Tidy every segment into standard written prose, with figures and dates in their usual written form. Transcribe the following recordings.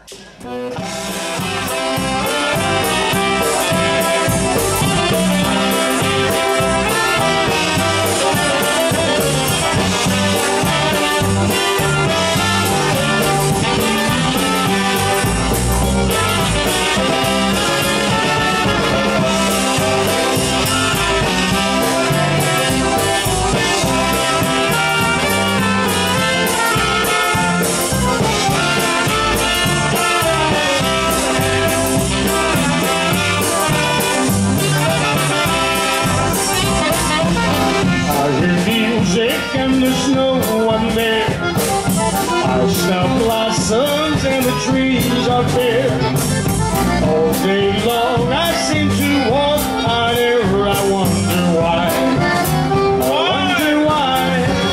And there's no one there. I smell blossoms and the trees are bare. All day long I seem to walk on air. I wonder why. I wonder why.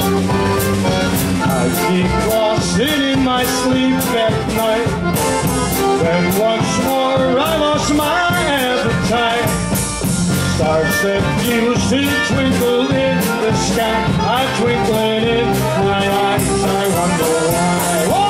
I keep lost in my sleep at night. Then once more I lost my appetite. Stars that used to twinkle in the sky are twinkling in my eyes. I wonder why. Why?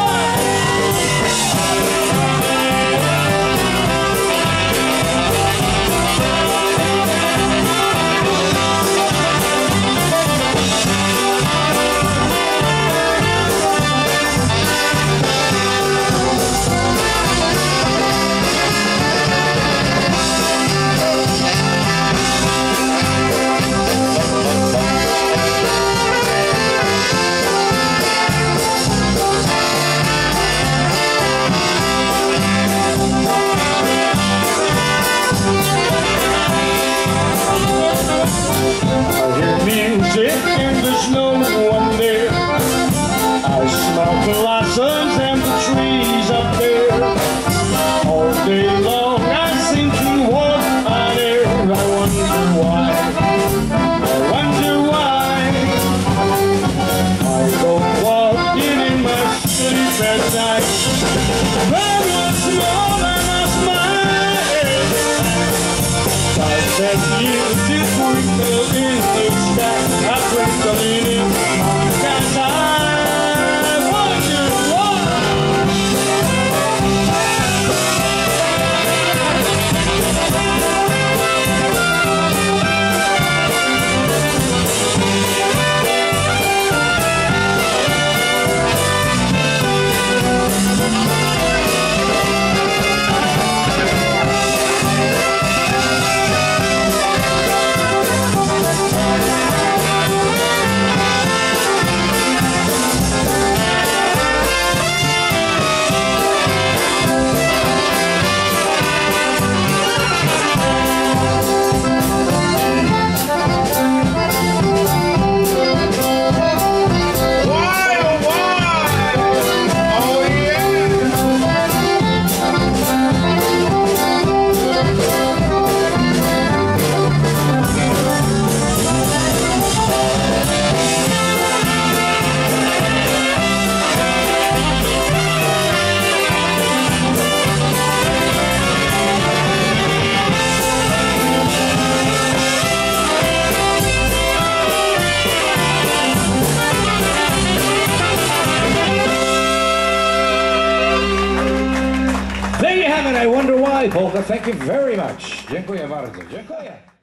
And there's no one there. I smell blossoms and the trees up there. All day long I seem to walk on air. I wonder why. I wonder why. I go walking in my sleep at night. But once more I lost my head. Stars that used to twinkle in the sky. I wonder why, Polka. Thank you very much. Dziękuję bardzo. Dziękuję.